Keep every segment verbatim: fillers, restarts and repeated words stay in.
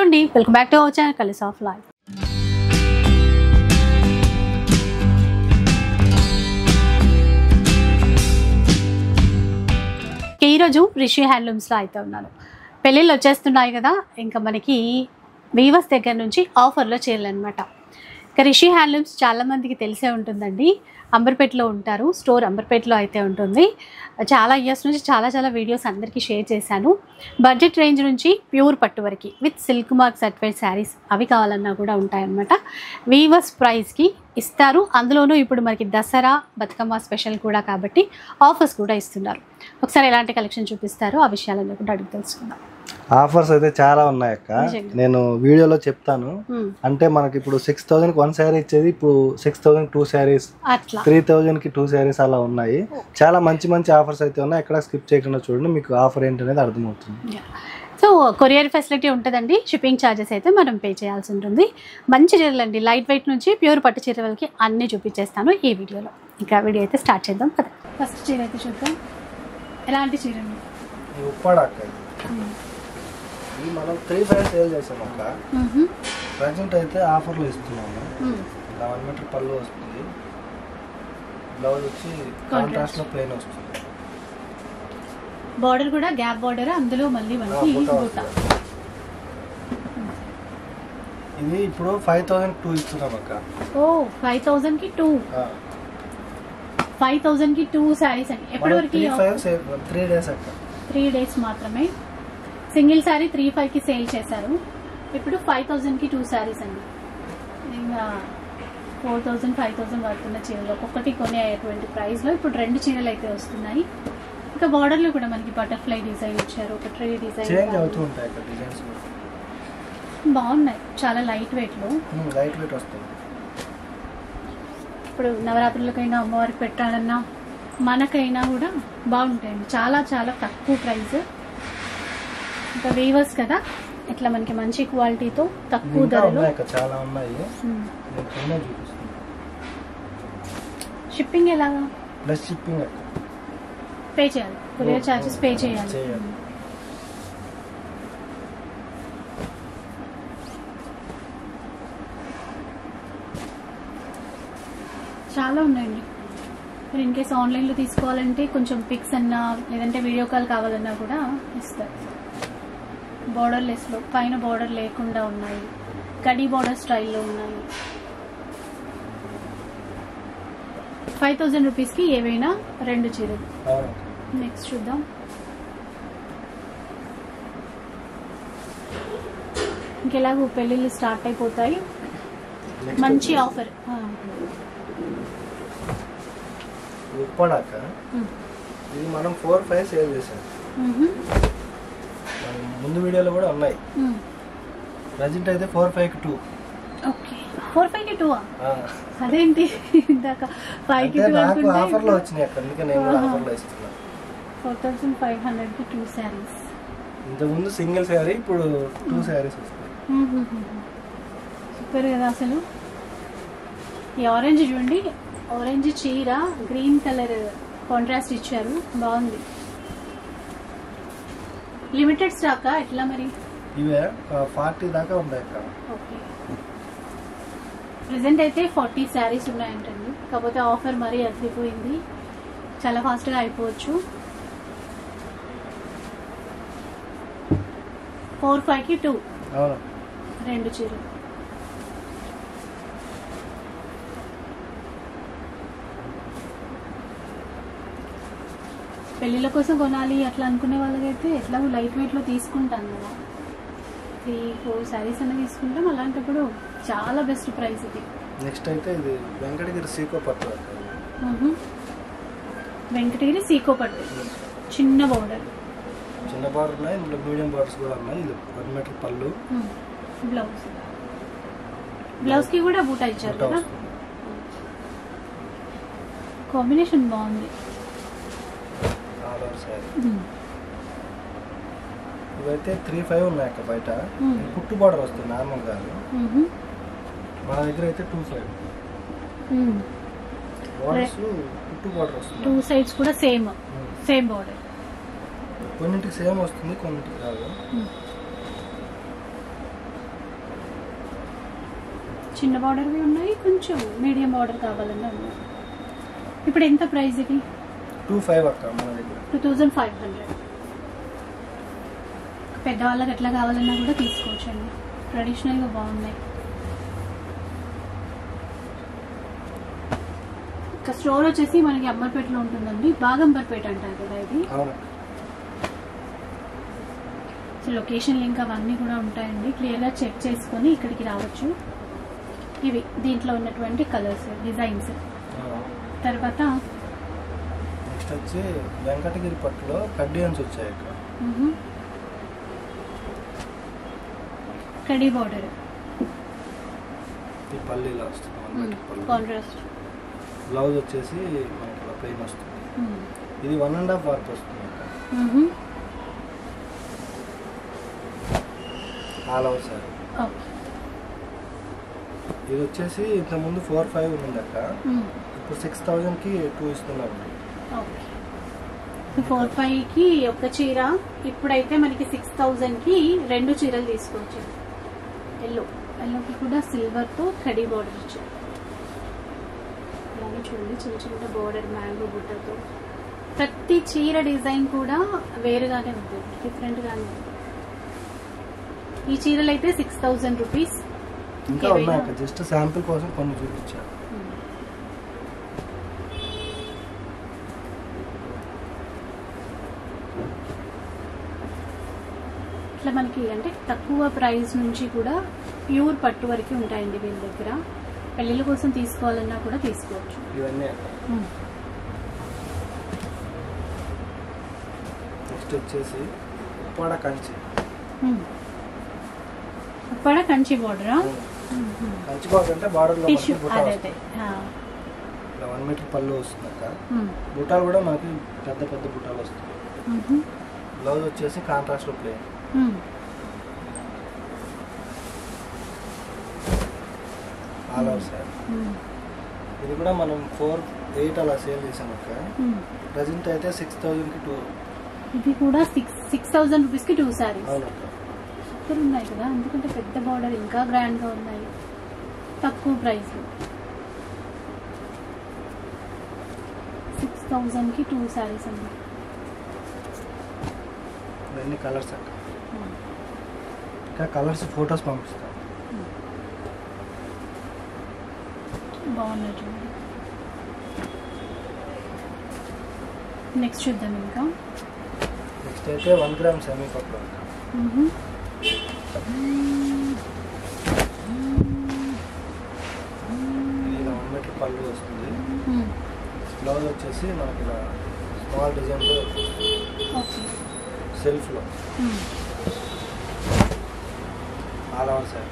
అండి, welcome back to our channel colours of life. ఈరోజు రిషి హ్యాండ్లూమ్స్లో అయితే ఉన్నాను. పెళ్ళిళ్ళు వచ్చేస్తున్నాయి కదా, ఇంకా మనకి వీవర్స్ దగ్గర నుంచి ఆఫర్లో చేయాలన్నమాట. ఇక రిషి హ్యాండ్లూమ్స్ చాలామందికి తెలిసే ఉంటుందండి. అంబర్పేటలో ఉంటారు, స్టోర్ అంబర్పేటలో అయితే ఉంటుంది. చాలా ఇయర్స్ నుంచి చాలా చాలా వీడియోస్ అందరికీ షేర్ చేశాను. బడ్జెట్ రేంజ్ నుంచి ప్యూర్ పట్టు వరకు with silk mark certified saris అవి కావాలన్నా కూడా ఉంటాయన్నమాట. వీవర్స్ ప్రైస్కి ఇస్తారు. అందులోనూ ఇప్పుడు మనకి దసరా బతుకమ్మ స్పెషల్ కూడా కాబట్టి ఆఫర్స్ కూడా ఇస్తున్నారు. ఒకసారి ఎలాంటి కలెక్షన్ చూపిస్తారో ఆ విషయాలన్నీ కూడా అడిగి తెలుసుకుందాం. ఆఫర్స్ అయితే చాలా ఉన్నాయి అక్క, నేను వీడియోలో చెప్తాను. అంటే మనకి ఇప్పుడు సిక్స్ థౌసండ్ కి వన్ శారీ ఇచ్చేది ఇప్పుడు six thousand two saris, three thousand కి టూ శారీస్ అలా ఉన్నాయి. చాలా మంచి మంచి ఆఫర్స్ అయితే ఉన్నాయి. ఎక్కడ స్కిప్ చేయకుండా చూడండి, మీకు ఆఫర్ ఏంటనేది అర్థమవుతుంది. సో కొరియర్ ఫెసిలిటీ ఉంటుందండి. షిప్పింగ్ ఛార్జెస్ అయితే మనం పే చేయాల్సి ఉంటుంది. మంచి చీరలు అండి, లైట్ వెయిట్ నుంచి ప్యూర్ పట్టు చీరలకి అన్నీ చూపించేస్తాను ఈ వీడియోలో. ఇంకా వీడియో అయితే స్టార్ట్ చేద్దాం కదా. ఫస్ట్ చీర అయితే చూద్దాం. ఎలాంటి చీర ఇది మనం త్రీ ఫైవ్ సేల్ చేసాం అక్క. ప్రజెంట్ అయితే ఆఫర్లో ఇస్తున్నాము. ఇలా వన్ మీటర్ పళ్ళు వస్తుంది, బ్లౌజ్ వచ్చి కాంట్రాస్ట్ లో ప్లెయిన్ వస్తుంది. బార్డర్ కూడా గ్యాప్ బార్డర్, అందులో మళ్ళీ మనకి బూటా. ఇది ఇప్పుడు ఫైవ్ థౌసండ్ టూ ఇస్తున్నాం అక్క. ఓ ఫైవ్ థౌసండ్ కి టూ ఫైవ్ థౌసండ్ కి టూ శారీస్ అండి. ఎప్పటి వరకు? త్రీ డేస్ అక్క. త్రీ డేస్ మాత్రమే. సింగిల్ శారీ త్రీ ఫైవ్ కి సేల్ చేశారు. ఇప్పుడు ఫైవ్ థౌసండ్ కి టూ శారీస్ అండి. ఇంకా ఫోర్ థౌసండ్ ఫైవ్ థౌసండ్ పడుతున్న చీరలు ఒక్కొక్కటి కొనే అయ్యేటువంటి ప్రైస్ లో ఇప్పుడు రెండు చీరలు అయితే వస్తున్నాయి. ఇంకా బార్డర్ లో కూడా మనకి బటర్ఫ్లై డిజైన్ ఇచ్చారు, ఒక ట్రీ డిజైన్ బాగున్నాయి. చాలా లైట్ వెయిట్ లో లైట్ వెయిట్ వస్తుంది. ఇప్పుడు నవరాత్రులకైనా అమ్మవారికి పెట్టాలన్నా మనకైనా కూడా బాగుంటాయండి. చాలా చాలా తక్కువ ప్రైస్. ఇంకా వీవర్స్ కదా, ఇట్లా మనకి మంచి క్వాలిటీతో తక్కువ ధరలో చాలా ఉన్నాయి. షిప్పింగ్ ఎలాగా? ప్లస్ షిప్పింగ్ పే చేయాలి, కొరియర్ చార్జెస్ పే చేయాలి. చాలా ఉన్నాయండి. మీరు ఇన్ కేస్ ఆన్లైన్లో తీసుకోవాలంటే కొంచెం పిక్స్ అన్నా లేదంటే వీడియో కాల్ కావాలన్నా కూడా ఇస్తారు. బార్డర్ లెస్లో పైన బార్డర్ లేకుండా ఉన్నాయి, కడీ బార్డర్ స్టైల్లో ఉన్నాయి. ఫైవ్ థౌజండ్ రూపీస్కి ఏవైనా రెండు చీరలు. నెక్స్ట్ చూద్దాం. ఇంకెలాగో పెళ్ళిళ్ళు స్టార్ట్ అయిపోతాయి, మంచి ఆఫర్. ఉప్పడాక ఇది మనం ఫోర్ ఫైవ్ సేల్ చేసాం. ముందు వీడియోలో కూడా ఉన్నాయి. ప్రజెంట్ అయితే ఫోర్ ఫైవ్ కి టూ. ఓకే, ఫోర్ ఫైవ్ కి టూ. అదేంటి ఇందాక ఫైవ్ కి టూ నాకు ఆఫర్ లో వచ్చినాయి అక్కడ, అందుకే నేను కూడా ఆఫర్ లో ఇస్తున్నా. ఫోర్ థౌసండ్ ఫైవ్ హండ్రెడ్ కి టూ శారీస్. ఇంతకు ముందు సింగిల్ శారీ, ఇప్పుడు టూ శారీస్ వస్తాయి. సూపర్ కదా అసలు. ఈ ఆరెంజ్ చూడండి, ఆరెంజ్ చీర గ్రీన్ కలర్ కాంట్రాస్ట్ ఇచ్చారు, బాగుంది. లిమిటెడ్ స్టాక్ ఎట్లా మరి? ఇవే ఫార్టీ దాకా ఉన్నాయి అక్క. ఓకే, ప్రెసెంట్ అయితే ఫార్టీ శారీస్ ఉన్నాయంటండి. కాకపోతే ఆఫర్ మరీ అదిరిపోయింది, చాలా ఫాస్ట్ గా అయిపోవచ్చు. ఫోర్ ఫైవ్ కి టూ రెండు చీరలు. పెళ్ళిళ్ళ కోసం కొనాలి అట్లా అనుకునే వాళ్ళకైతే ఎట్లా లైట్ వెయిట్ లో తీసుకుంటాను కదా, త్రీ ఫోర్ శారీస్ అన్న తీసుకుంటాం. అలాంటప్పుడు చాలా బెస్ట్ ప్రైస్ ఇది. నెక్స్ట్ అయితే ఇది వెంకటగిరి సీకో పట్టు. వెంకటగిరి సీకో పట్టు, చిన్న బోర్డర్. చిన్న బార్డర్ ఉన్నాయి, ఇందులో మీడియం బార్డర్స్ కూడా ఉన్నాయి. ఇది వన్ మీటర్ పళ్ళు, బ్లౌజ్ బ్లౌజ్ కి కూడా బూటా ఇచ్చారు కదా. కాంబినేషన్ బాగుంది. ఇవైతే త్రీ ఫైవ్ ఉన్నాయి అక్క. బయట కుట్టు బార్డర్ వస్తుంది నార్మల్ కాదు, మన దగ్గర అయితే టూ ఫైవ్ బార్డర్స్ కుట్టు బార్డర్ వస్తుంది. టూ సైడ్స్ కూడా సేమ్ సేమ్ బార్డర్. కొన్నింటికి సేమ్ వస్తుంది, కొన్నింటికి కాదు. చిన్న బార్డర్వి ఉన్నాయి, కొంచెం మీడియం బార్డర్ కావాలన్నా ఉన్నాయి. ఇప్పుడు ఎంత ప్రైస్ ఇది? టూ ఫైవ్ అక్క మన దగ్గర. Two thousand five hundred. పెద్దవాళ్ళకి ఎట్లా కావాలన్నా కూడా తీసుకోవచ్చు అండి, ట్రెడిషనల్గా బాగున్నాయి. ఇంకా స్టోర్ వచ్చేసి మనకి అంబర్పేటలో ఉంటుందండి, బాగంబర్పేట అంటారు కదా ఇది. సో లొకేషన్ లింక్ అవన్నీ కూడా ఉంటాయండి, క్లియర్గా చెక్ చేసుకొని ఇక్కడికి రావచ్చు. ఇవి దీంట్లో ఉన్నటువంటి కలర్స్, డిజైన్స్. తర్వాత నెక్స్ట్ వచ్చి వెంకటగిరి పట్టులో కడ్డియన్స్ వచ్చాయి ఇక్కడ. కడ్డీ బార్డర్, ఈ పల్లీలో వస్తుంది కాంట్రాస్ట్. బ్లౌజ్ వచ్చేసి మనకి ప్లెయిన్ వస్తుంది. ఇది వన్ అండ్ హాఫ్ వర్క్ వస్తుంది ఆల్ ఓవర్ సారీ. ఇది వచ్చేసి ఇంతకుముందు ఫోర్ ఫైవ్ ఉంది అక్క, ఇప్పుడు సిక్స్ థౌజండ్కి టూ ఇస్తున్నాము. ఫోర్ ఫైవ్కి ఒక చీర, ఇప్పుడైతే మనకి సిక్స్ థౌజండ్కి రెండు చీరలు తీసుకోవచ్చు. ఎల్లో ఎల్లోకి కూడా సిల్వర్తో కడీ బార్డర్ ఇచ్చారు. అలాగే చూడండి చిన్న చిన్న బార్డర్ మ్యాంగో బుట్టతో. ప్రతి చీర డిజైన్ కూడా వేరుగానే ఉంటుంది, డిఫరెంట్గానే ఉంటుంది. ఈ చీరలు అయితే సిక్స్ థౌజండ్ రూపీస్. ఇంకా ఉన్నాయి, జస్ట్ శాంపుల్ కోసం కొన్ని చూపించారు. ఇట్లా మనకి అంటే తక్కువ ప్రైస్ నుంచి కూడా ప్యూర్ పట్టు వరకు ఉంటాయండి వీళ్ళ దగ్గర. పెళ్ళిళ్ళ కోసం తీసుకోవాలన్నా కూడా తీసుకోవచ్చు. ఇవన్నీ నెక్స్ట్ వచ్చేసి ఉప్పాడ కంచి. ఉప్పాడ కంచి బార్డరా? కంచి బార్డర్ అంటే బార్డర్ లో టిష్యూ, అదే అదే వన్ మీటర్ పళ్ళు వస్తుంది అక్క. బుట్టాలు కూడా మనకి పెద్ద పెద్ద బుట్టాలు వస్తాయి. బ్లౌజ్ వచ్చేసి కాంట్రాస్ట్ లో ప్లేన్. All over sari. ఇది కూడా మనం ఫోర్ ఎయిట్ అలా సేల్ చేసాం అక్క. ప్రజెంట్ అయితే సిక్స్ థౌజండ్ కి టూ. ఇది కూడా సిక్స్ సిక్స్ థౌజండ్ రూపీస్ కి టూ సారీస్. అవునక్క, సూపర్ ఉన్నాయి కదా, ఎందుకంటే పెద్ద బార్డర్ ఇంకా గ్రాండ్ గా ఉన్నాయి, తక్కువ ప్రైస్. సిక్స్ థౌజండ్ కి టూ సారీస్ అండి. ఇవన్నీ కలర్స్ అక్క. ఇంకా కలర్స్ ఫొటోస్ పంపిస్తాం. బాగున్నాయి చూడండి. నెక్స్ట్ చూద్దాం. ఇంకా నెక్స్ట్ అయితే వన్ గ్రామ్ సెమీ పట్టు. ఇలా వన్ మీటర్ పళ్ళు వస్తుంది. బ్లౌజ్ వచ్చేసి మనకి ఇలా స్మాల్ డిజైన్తో సెల్ఫ్లో ఆల్ ఓవర్ సారీ.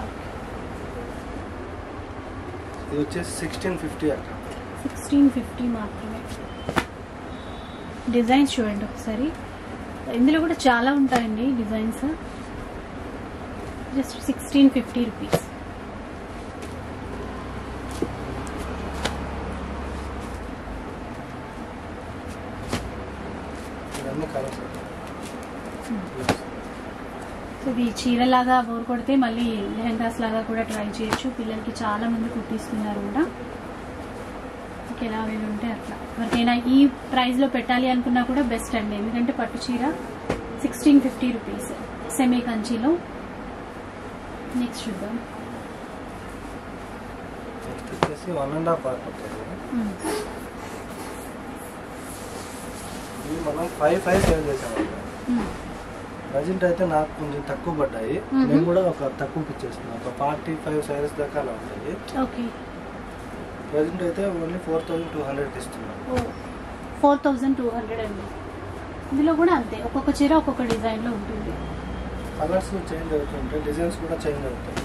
ఇది వచ్చేసి సిక్స్టీన్ ఫిఫ్టీ అక్క. సిక్స్టీన్ ఫిఫ్టీ మాత్రమే. డిజైన్స్ చూడండి ఒకసారి, ఇందులో కూడా చాలా ఉంటాయండి designs. Just sixteen fifty rupees. ఇవన్నీ కలర్స్. సో ఇది చీరలాగా బోర్ కొడితే మళ్ళీ లెహంగాస్ లాగా కూడా ట్రై చేయొచ్చు. పిల్లలకి చాలా మంది కుట్టిస్తున్నారు కూడా. ఎలా వీలు ఉంటే అట్లా ఎవరికైనా ఈ ప్రైస్లో పెట్టాలి అనుకున్నా కూడా బెస్ట్ అండి, ఎందుకంటే పట్టు చీర సిక్స్టీన్ ఫిఫ్టీ రూపీస్ సెమీ కంచిలో. నెక్స్ట్ చూద్దాం. నెక్స్ట్ వచ్చేసి వన్ అండ్ హాఫ్ వర్క్ ఉంటుంది. ఇవి మనం ఫైవ్ ఫైవ్ సేల్ చేసాము. ప్రజెంట్ అయితే నాకు కొంచెం తక్కువ పడ్డాయి, నేను కూడా ఒక తక్కువకి ఇచ్చేస్తున్నాను. ఒక ఫార్టీ ఫైవ్ సారీస్ దాకా అలా ఉంటాయి. ఓకే, ప్రజెంట్ అయితే ఓన్లీ ఫోర్ థౌజండ్ టూ హండ్రెడ్కి ఇస్తున్నాను. ఫోర్ థౌజండ్ టూ హండ్రెడ్ అండి. ఇందులో కూడా అంతే, ఒక్కొక్క చీర ఒక్కొక్క డిజైన్లో ఉంటుంది. కలర్స్ చేంజ్ అవుతుంటాయి, డిజైన్స్ కూడా చేంజ్ అవుతాయి.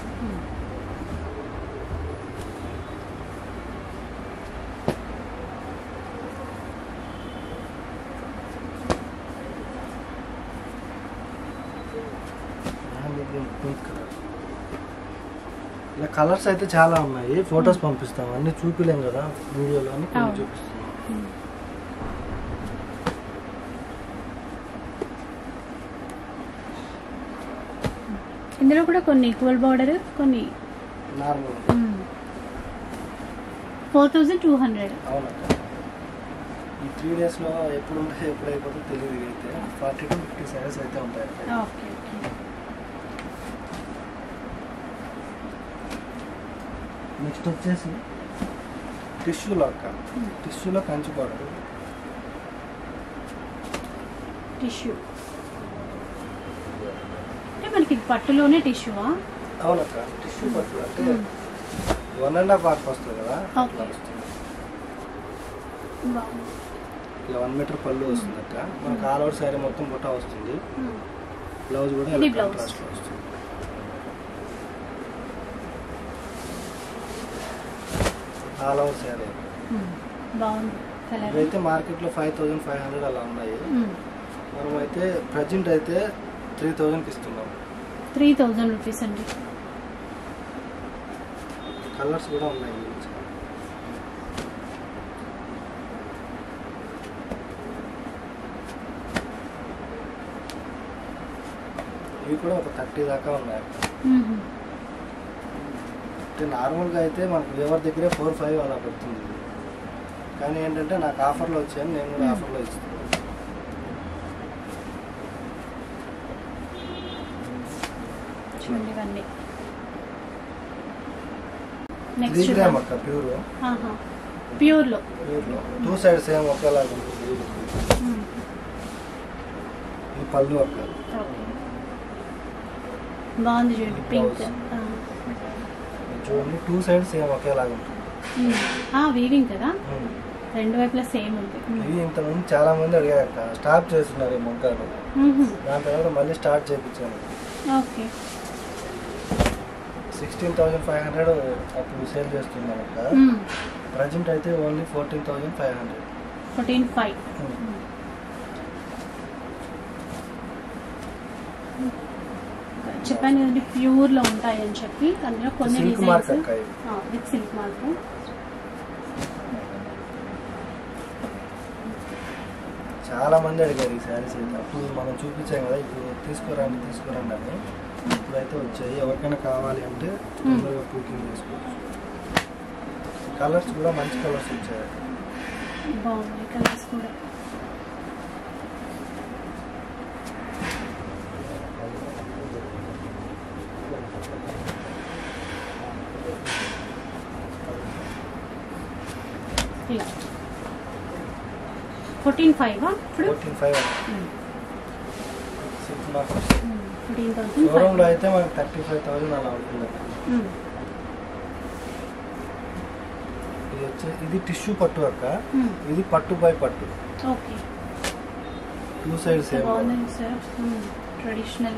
ఇలా కలర్స్ అయితే చాలా ఉన్నాయి, ఫొటోస్ పంపిస్తాం. అన్ని చూపిలేం కదా వీడియోలో, అని కొన్ని చూపిస్తాం. ఇందులో కూడా కొన్ని ఈక్వల్ బార్డర్, కొన్ని normal four thousand two hundred. అవునక్క. ఈ త్రీ డేస్లో ఎప్పుడు ఉంటాయి ఎప్పుడు అయిపోతుందో తెలియదు. అయితే ఫార్టీ టు ఫిఫ్టీ సారీస్ అయితే ఉంటాయి. Okay okay. నెక్స్ట్ వచ్చేసి టిష్యూలో అక్క, టిష్యూలో కంచి బార్డర్. టిష్యూ అంటే మనకి పట్టులోనే టిష్యూవా? అవునక్క, టిష్యూ పట్టు అంటే వన్ అండ్ హాఫ్ మార్క్ వస్తుంది కదా, అట్లా వస్తుంది. ఇలా వన్ మీటర్ పళ్ళు వస్తుంది అక్క. మనకు ఆల్ ఓవర్ శారీ మొత్తం బుట్ట వస్తుంది. బ్లౌజ్ కూడా ఇలా కాంట్రాస్ట్లో వస్తుంది. ఆల్ ఓవర్ శారీ బాగుంది. ఇవైతే మార్కెట్లో ఫైవ్ థౌజండ్ ఫైవ్ హండ్రెడ్ అలా ఉన్నాయి. మనం అయితే ప్రజెంట్ అయితే త్రీ థౌజండ్కి ఇస్తున్నాం. త్రీ థౌజండ్ రూపీస్ అండి. కలర్స్ కూడా ఉన్నాయి. ఇవి కూడా ఒక థర్టీ దాకా ఉన్నాయి. అంటే నార్మల్గా అయితే మనకు ఎవరి దగ్గరే ఫోర్ ఫైవ్ అలా పడుతుంది. కానీ ఏంటంటే నాకు ఆఫర్లో వచ్చాయని నేను కూడా ఆఫర్లో ఇస్తాను. చూడండి త్రీ గ్రామ్ అక్క, ప్యూర్ ప్యూర్లో ప్యూర్లో టూ సైడ్స్ ఏం ఒకేలాగా ఉంటుంది. ఈ పళ్ళు అక్క బాగుంది చూడండి. పింక్ చూడండి, టూ సైడ్స్ ఏం ఒకేలాగా ఉంటుంది. వీవింగ్ కదా, రెండు వైపులా సేమ్ ఉంది. ఇవి ఇంతకుముందు చాలా మంది అడిగాక స్టాప్ చేస్తున్నారు ఈ మొక్కలు. దాని తర్వాత మళ్ళీ స్టార్ట్ చేయించాను. Okay. Sixteen thousand five hundred అప్పుడు సేల్ చేస్తున్నాం అక్క. ప్రజెంట్ అయితే only fourteen thousand five hundred. Fourteen five చెప్పాను కదండి, ప్యూర్ లో ఉంటాయి అని చెప్పి. అందులో కొన్ని డిజైన్స్ విత్ సిల్క్ మార్క్. చాలా మంది అడిగారు ఈ శారీస్ అయితే. అప్పుడు మనం చూపించాం కదా, ఇప్పుడు తీసుకురండి తీసుకురండి అని. ఇప్పుడైతే వచ్చాయి. ఎవరికైనా కావాలి అంటే తొందరగా బుకింగ్ చేసుకోవచ్చు. కలర్స్ కూడా మంచి కలర్స్ వచ్చాయి. బాగున్నాయి కలర్స్ కూడా. ఫోర్టీన్ ఫైవ్ ఫోర్టీన్ ఫైవ్ షోరూమ్లో అయితే మనకి థర్టీ ఫైవ్ థౌసండ్ అలా ఉంటుంది. ఇది వచ్చే ఇది టిష్యూ పట్టు అక్క. ఇది పట్టు బై పట్టు. Okay. Two sides traditional.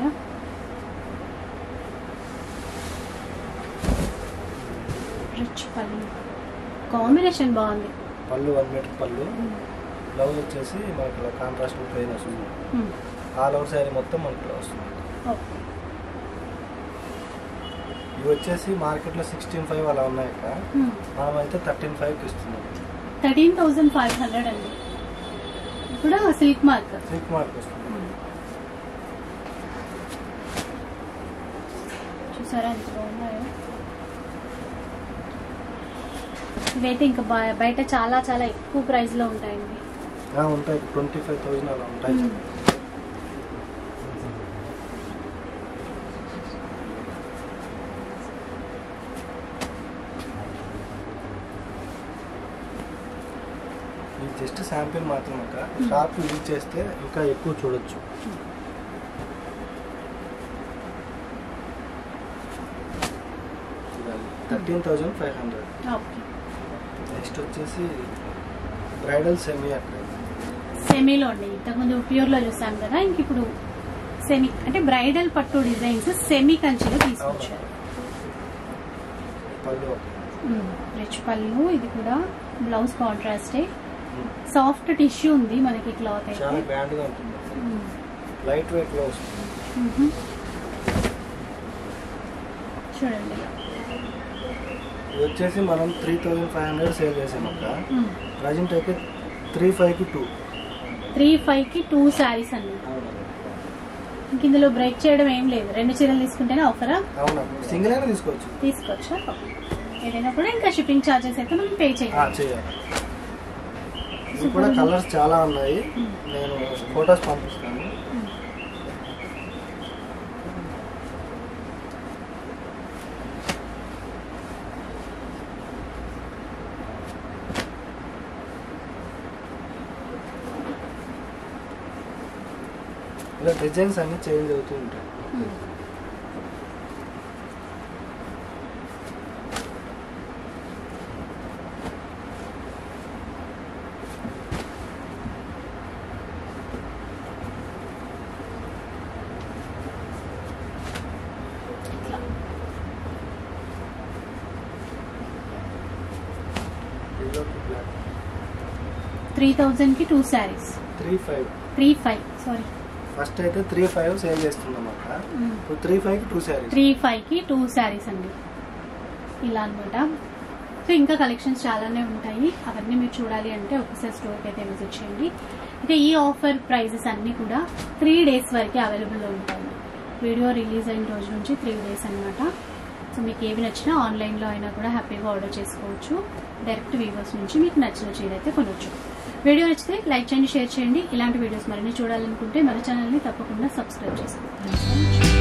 Rich పళ్ళు కాంబినేషన్ బాగుంది. పళ్ళు వన్ మీటర్ పళ్ళు. బ్లౌజ్ వచ్చేసి మనకి కాంట్రాస్ట్ ప్లెయిన్ వస్తుంది. ఆల్ ఓవర్ శారీ మొత్తం మనకి వస్తుంది. ఇవి వచ్చేసి మార్కెట్లో సిక్స్టీన్ ఫైవ్ అలా ఉన్నాయి అక్క. మనం అయితే థర్టీన్ ఫైవ్కి ఇస్తున్నాం. థర్టీన్ థౌసండ్ ఫైవ్ హండ్రెడ్ అండి. ఇప్పుడు సిల్క్ మార్క్ సిల్క్ మార్క్ వస్తుంది. చూసారా ఎంత బాగున్నాయో. ఇవైతే ఇంకా బయట చాలా చాలా ఎక్కువ ప్రైస్ లో ఉంటాయండి. ఉంటాయి, ట్వంటీ ఫైవ్ థౌసండ్ అలా ఉంటాయి. ఇది జస్ట్ శాంపిల్ మాత్రం అక్క. షాప్ యూజ్ చేస్తే ఇంకా ఎక్కువ చూడొచ్చు. Thirteen thousand five hundred. Next వచ్చేసి బ్రైడల్ సెమీ అక్క. సెమీలో అండి. ఇంతకుముందు ప్యూర్లో చూసాం కదా, ఇంక ఇప్పుడు సెమీ అంటే బ్రైడల్ పట్టు డిజైన్స్ సెమీ కంచిలో తీసుకొచ్చారు. రిచ్ పళ్ళు. ఇది కూడా బ్లౌజ్ కాంట్రాస్టే. సాఫ్ట్ టిష్యూ ఉంది మనకి క్లాత్ అయితే. చాలా గ్రాండ్ గా ఉంటుంది. లైట్ వెయిట్ లో వస్తుంది. చూడండి, ఇది వచ్చేసి మనం three thousand five hundred sale చేసాం అక్క. ప్రజెంట్ అయితే త్రీ ఫైవ్ కి టూ త్రీ ఫైవ్ కి టూ శారీస్ అండి. ఇందులో బ్రేక్ చేయడం ఏం లేదు, రెండు చీరలు తీసుకుంటేనే ఆఫరా? అవునా, సింగిల్ అయినా తీసుకోవచ్చు. తీసుకోవచ్చా? ఏదైనా కూడా ఇంకా షిప్పింగ్ ఛార్జెస్ అయితే మనం పే చేయాలి. ఇది కూడా కలర్స్ చాలా ఉన్నాయి, నేను ఫొటోస్ పంపిస్తాను. ఇలా డిజైన్స్ అన్ని చేంజ్ అవుతూ ఉంటాయి. త్రీ థౌజండ్ కి two saris. Three five three five sorry first అయితే త్రీ ఫైవ్ సేల్ చేస్తున్నాం అక్క. ఇప్పుడు త్రీ ఫైవ్ కి టూ శారీస్. త్రీ ఫైవ్ కి టూ శారీస్ అండి, ఇలా అనమాట. సో ఇంకా కలెక్షన్స్ చాలానే ఉంటాయి, అవన్నీ మీరు చూడాలి అంటే ఒకసారి స్టోర్కి అయితే విజిట్ చేయండి. ఇక ఈ ఆఫర్ ప్రైజెస్ అన్నీ కూడా త్రీ డేస్ వరకే అవైలబుల్లో ఉంటాయి. వీడియో రిలీజ్ అయిన రోజు నుంచి త్రీ డేస్ అనమాట. సో మీకు ఏవి నచ్చినా ఆన్లైన్లో అయినా కూడా హ్యాపీగా ఆర్డర్ చేసుకోవచ్చు. డైరెక్ట్ వీవర్స్ నుంచి మీకు నచ్చిన చీర అయితే కొనవచ్చు. వీడియో నచ్చితే లైక్ చేయండి, షేర్ చేయండి. ఇలాంటి వీడియోస్ మరిన్ని చూడాలనుకుంటే మన ఛానల్ని తప్పకుండా సబ్స్క్రైబ్ చేసుకోండి.